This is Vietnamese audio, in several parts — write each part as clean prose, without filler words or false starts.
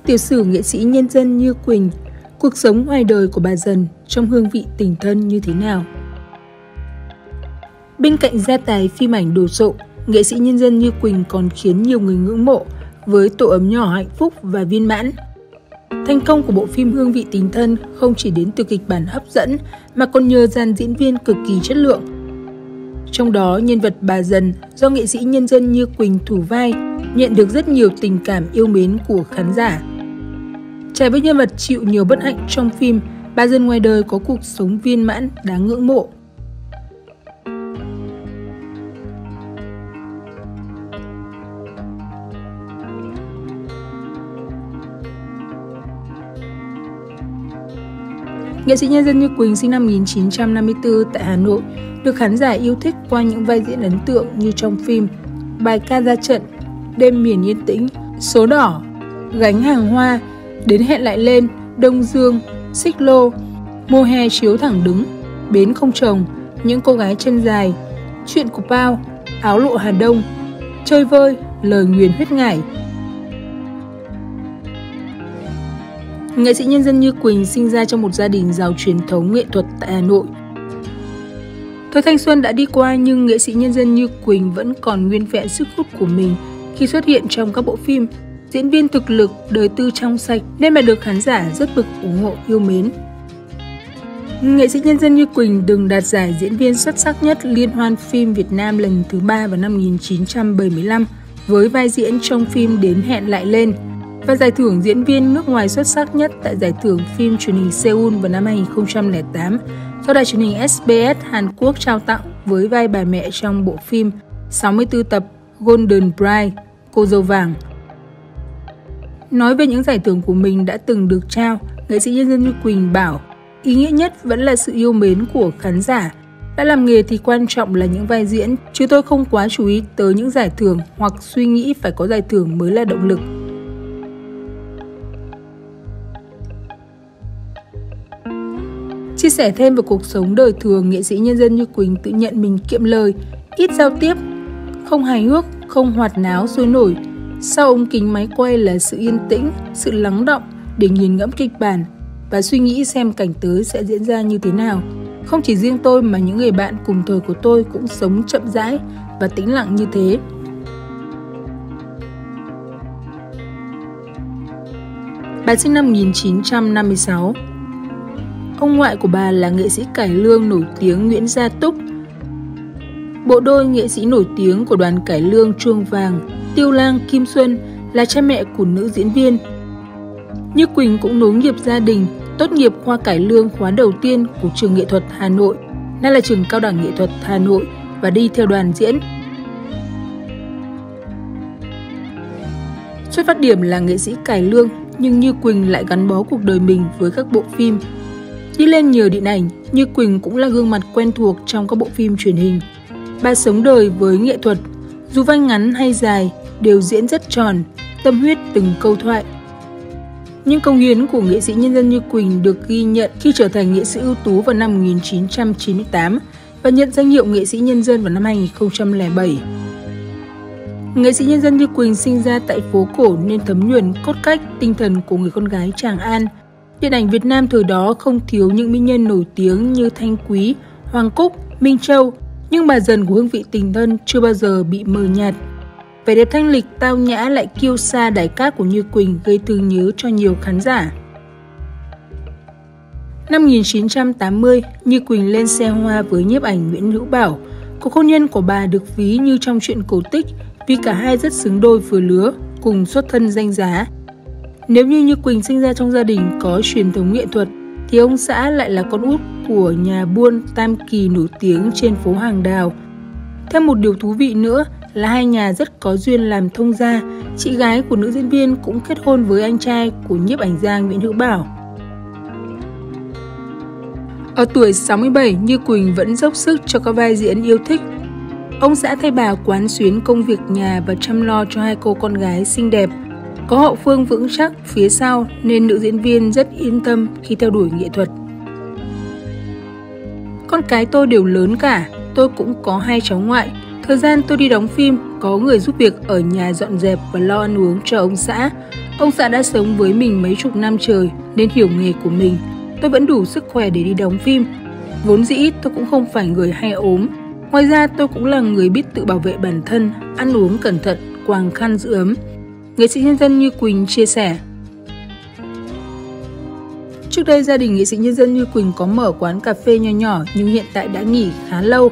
Tiểu sử nghệ sĩ nhân dân Như Quỳnh, cuộc sống ngoài đời của bà Dần trong hương vị tình thân như thế nào? Bên cạnh gia tài phim ảnh đồ sộ, nghệ sĩ nhân dân Như Quỳnh còn khiến nhiều người ngưỡng mộ với tổ ấm nhỏ hạnh phúc và viên mãn. Thành công của bộ phim Hương vị tình thân không chỉ đến từ kịch bản hấp dẫn mà còn nhờ dàn diễn viên cực kỳ chất lượng. Trong đó, nhân vật bà Dần do nghệ sĩ nhân dân Như Quỳnh thủ vai nhận được rất nhiều tình cảm yêu mến của khán giả. Trái với nhân vật chịu nhiều bất hạnh trong phim, bà Dần ngoài đời có cuộc sống viên mãn đáng ngưỡng mộ. Nghệ sĩ nhân dân Như Quỳnh sinh năm 1954 tại Hà Nội, được khán giả yêu thích qua những vai diễn ấn tượng như trong phim Bài ca ra trận, Đêm miền yên tĩnh, Số đỏ, Gánh hàng hoa, Đến hẹn lại lên, Đông Dương, Xích lô, Mùa hè chiếu thẳng đứng, Bến không chồng, Những cô gái chân dài, Chuyện của Pao, Áo lụa Hà Đông, Chơi vơi, Lời nguyền huyết ngải. Nghệ sĩ nhân dân Như Quỳnh sinh ra trong một gia đình giàu truyền thống nghệ thuật tại Hà Nội. Thời thanh xuân đã đi qua nhưng nghệ sĩ nhân dân Như Quỳnh vẫn còn nguyên vẹn sức hút của mình khi xuất hiện trong các bộ phim. Diễn viên thực lực, đời tư trong sạch nên bà được khán giả rất mực ủng hộ yêu mến. Nghệ sĩ nhân dân Như Quỳnh từng đạt giải diễn viên xuất sắc nhất Liên hoan phim Việt Nam lần thứ 3 vào năm 1975 với vai diễn trong phim Đến hẹn lại lên, và giải thưởng diễn viên nước ngoài xuất sắc nhất tại giải thưởng phim truyền hình Seoul vào năm 2008 do đài truyền hình SBS Hàn Quốc trao tặng với vai bà mẹ trong bộ phim 64 tập Golden Bride, Cô dâu vàng. Nói về những giải thưởng của mình đã từng được trao, nghệ sĩ nhân dân Như Quỳnh bảo ý nghĩa nhất vẫn là sự yêu mến của khán giả. Đã làm nghề thì quan trọng là những vai diễn, chứ tôi không quá chú ý tới những giải thưởng hoặc suy nghĩ phải có giải thưởng mới là động lực. Chia sẻ thêm về cuộc sống đời thường, nghệ sĩ nhân dân Như Quỳnh tự nhận mình kiệm lời, ít giao tiếp, không hài hước, không hoạt náo sôi nổi. Sau ống kính máy quay là sự yên tĩnh, sự lắng đọng để nghiền ngẫm kịch bản và suy nghĩ xem cảnh tới sẽ diễn ra như thế nào. Không chỉ riêng tôi mà những người bạn cùng thời của tôi cũng sống chậm rãi và tĩnh lặng như thế. Bà sinh năm 1956. Ông ngoại của bà là nghệ sĩ cải lương nổi tiếng Nguyễn Gia Túc. Bộ đôi nghệ sĩ nổi tiếng của đoàn cải lương Chuông Vàng, Tiêu Lang, Kim Xuân là cha mẹ của nữ diễn viên. Như Quỳnh cũng nối nghiệp gia đình, tốt nghiệp khoa cải lương khóa đầu tiên của trường nghệ thuật Hà Nội, nay là trường cao đẳng nghệ thuật Hà Nội, và đi theo đoàn diễn. Xuất phát điểm là nghệ sĩ cải lương, nhưng Như Quỳnh lại gắn bó cuộc đời mình với các bộ phim. Đi lên nhờ điện ảnh, Như Quỳnh cũng là gương mặt quen thuộc trong các bộ phim truyền hình. Bà sống đời với nghệ thuật, dù vai ngắn hay dài, đều diễn rất tròn, tâm huyết từng câu thoại. Những công hiến của nghệ sĩ nhân dân Như Quỳnh được ghi nhận khi trở thành nghệ sĩ ưu tú vào năm 1998 và nhận danh hiệu nghệ sĩ nhân dân vào năm 2007. Nghệ sĩ nhân dân Như Quỳnh sinh ra tại phố cổ nên thấm nhuần cốt cách tinh thần của người con gái Tràng An. Điện ảnh Việt Nam thời đó không thiếu những mỹ nhân nổi tiếng như Thanh Quý, Hoàng Cúc, Minh Châu, nhưng bà Dần của Hương vị tình thân chưa bao giờ bị mờ nhạt. Vẻ đẹp thanh lịch, tao nhã lại kiêu sa đài cát của Như Quỳnh gây thương nhớ cho nhiều khán giả. Năm 1980, Như Quỳnh lên xe hoa với nhiếp ảnh Nguyễn Hữu Bảo. Cuộc hôn nhân của bà được ví như trong truyện cổ tích vì cả hai rất xứng đôi vừa lứa, cùng xuất thân danh giá. Nếu như Như Quỳnh sinh ra trong gia đình có truyền thống nghệ thuật, thì ông xã lại là con út của nhà buôn Tam Kỳ nổi tiếng trên phố Hàng Đào. Theo một điều thú vị nữa là hai nhà rất có duyên làm thông gia, chị gái của nữ diễn viên cũng kết hôn với anh trai của nhiếp ảnh gia Nguyễn Hữu Bảo. Ở tuổi 67, Như Quỳnh vẫn dốc sức cho các vai diễn yêu thích. Ông xã thay bà quán xuyến công việc nhà và chăm lo cho hai cô con gái xinh đẹp. Có hậu phương vững chắc phía sau nên nữ diễn viên rất yên tâm khi theo đuổi nghệ thuật. Con cái tôi đều lớn cả, tôi cũng có 2 cháu ngoại. Thời gian tôi đi đóng phim, có người giúp việc ở nhà dọn dẹp và lo ăn uống cho ông xã. Ông xã đã sống với mình mấy chục năm trời nên hiểu nghề của mình. Tôi vẫn đủ sức khỏe để đi đóng phim. Vốn dĩ tôi cũng không phải người hay ốm. Ngoài ra tôi cũng là người biết tự bảo vệ bản thân, ăn uống cẩn thận, quàng khăn giữ ấm. Nghệ sĩ nhân dân Như Quỳnh chia sẻ. Trước đây gia đình nghệ sĩ nhân dân Như Quỳnh có mở quán cà phê nho nhỏ nhưng hiện tại đã nghỉ khá lâu.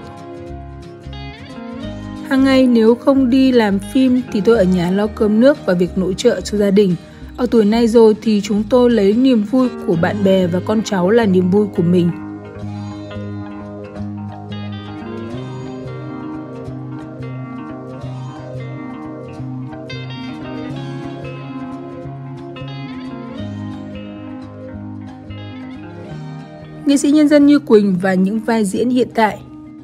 Hàng ngày nếu không đi làm phim thì tôi ở nhà lo cơm nước và việc nội trợ cho gia đình. Ở tuổi này rồi thì chúng tôi lấy niềm vui của bạn bè và con cháu là niềm vui của mình. Nghệ sĩ nhân dân Như Quỳnh và những vai diễn hiện tại.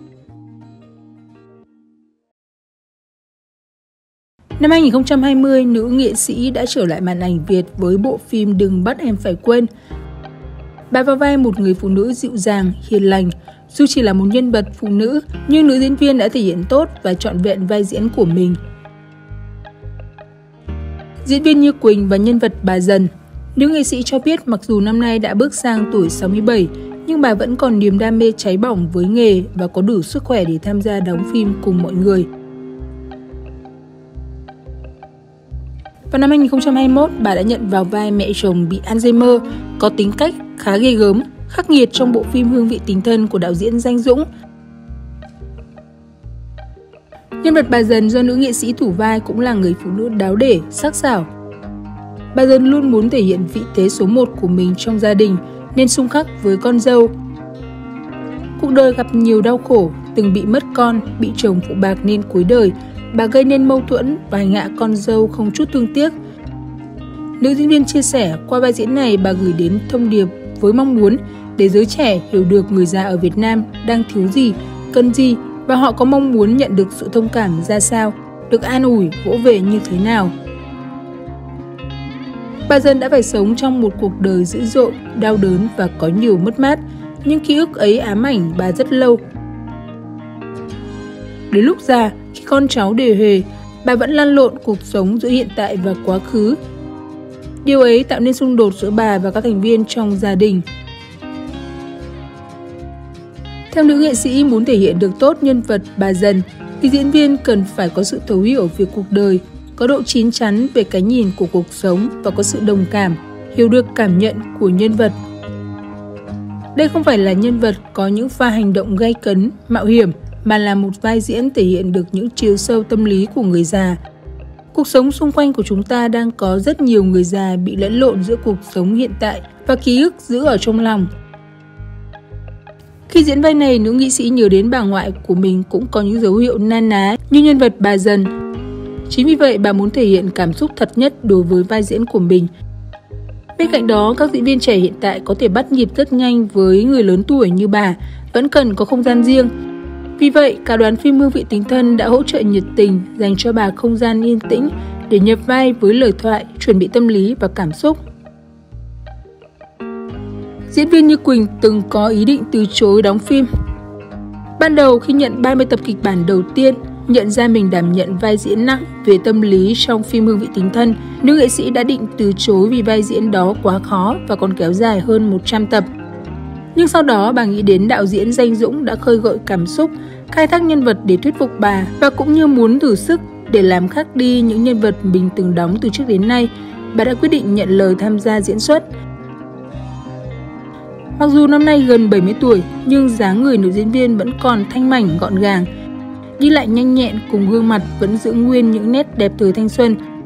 Năm 2020, nữ nghệ sĩ đã trở lại màn ảnh Việt với bộ phim Đừng Bắt Em Phải Quên. Bà vào vai một người phụ nữ dịu dàng, hiền lành. Dù chỉ là một nhân vật phụ nữ, nhưng nữ diễn viên đã thể hiện tốt và trọn vẹn vai diễn của mình. Diễn viên Như Quỳnh và nhân vật bà Dần. Nữ nghệ sĩ cho biết mặc dù năm nay đã bước sang tuổi 67, nhưng bà vẫn còn niềm đam mê cháy bỏng với nghề và có đủ sức khỏe để tham gia đóng phim cùng mọi người. Vào năm 2021, bà đã nhận vào vai mẹ chồng bị Alzheimer, có tính cách khá ghê gớm, khắc nghiệt trong bộ phim Hương Vị Tình Thân của đạo diễn Danh Dũng. Nhân vật bà Dần do nữ nghệ sĩ thủ vai cũng là người phụ nữ đáo để, sắc sảo. Bà Dần luôn muốn thể hiện vị thế số 1 của mình trong gia đình nên xung khắc với con dâu. Cuộc đời gặp nhiều đau khổ, từng bị mất con, bị chồng phụ bạc nên cuối đời, bà gây nên mâu thuẫn và hành hạ con dâu không chút thương tiếc. Nữ diễn viên chia sẻ qua vai diễn này bà gửi đến thông điệp với mong muốn để giới trẻ hiểu được người già ở Việt Nam đang thiếu gì, cần gì và họ có mong muốn nhận được sự thông cảm ra sao, được an ủi, vỗ về như thế nào. Bà Dần đã phải sống trong một cuộc đời dữ dội, đau đớn và có nhiều mất mát, nhưng ký ức ấy ám ảnh bà rất lâu. Đến lúc già, khi con cháu đề huề, bà vẫn lăn lộn cuộc sống giữa hiện tại và quá khứ. Điều ấy tạo nên xung đột giữa bà và các thành viên trong gia đình. Theo nữ nghệ sĩ muốn thể hiện được tốt nhân vật bà Dần, thì diễn viên cần phải có sự thấu hiểu về cuộc đời, có độ chín chắn về cái nhìn của cuộc sống và có sự đồng cảm, hiểu được cảm nhận của nhân vật. Đây không phải là nhân vật có những pha hành động gay cấn, mạo hiểm, mà là một vai diễn thể hiện được những chiều sâu tâm lý của người già. Cuộc sống xung quanh của chúng ta đang có rất nhiều người già bị lẫn lộn giữa cuộc sống hiện tại và ký ức giữ ở trong lòng. Khi diễn vai này, nữ nghệ sĩ nhớ đến bà ngoại của mình cũng có những dấu hiệu na ná như nhân vật bà Dần. Chính vì vậy, bà muốn thể hiện cảm xúc thật nhất đối với vai diễn của mình. Bên cạnh đó, các diễn viên trẻ hiện tại có thể bắt nhịp rất nhanh với người lớn tuổi như bà, vẫn cần có không gian riêng. Vì vậy, cả đoàn phim Hương Vị Tình Thân đã hỗ trợ nhiệt tình dành cho bà không gian yên tĩnh để nhập vai với lời thoại, chuẩn bị tâm lý và cảm xúc. Diễn viên Như Quỳnh từng có ý định từ chối đóng phim. Ban đầu khi nhận 30 tập kịch bản đầu tiên, nhận ra mình đảm nhận vai diễn nặng về tâm lý trong phim Hương Vị Tình Thân, nữ nghệ sĩ đã định từ chối vì vai diễn đó quá khó và còn kéo dài hơn 100 tập. Nhưng sau đó bà nghĩ đến đạo diễn Danh Dũng đã khơi gợi cảm xúc, khai thác nhân vật để thuyết phục bà và cũng như muốn thử sức để làm khác đi những nhân vật mình từng đóng từ trước đến nay, bà đã quyết định nhận lời tham gia diễn xuất. Mặc dù năm nay gần 70 tuổi, nhưng dáng người nữ diễn viên vẫn còn thanh mảnh gọn gàng, đi lại nhanh nhẹn cùng gương mặt vẫn giữ nguyên những nét đẹp thời thanh xuân.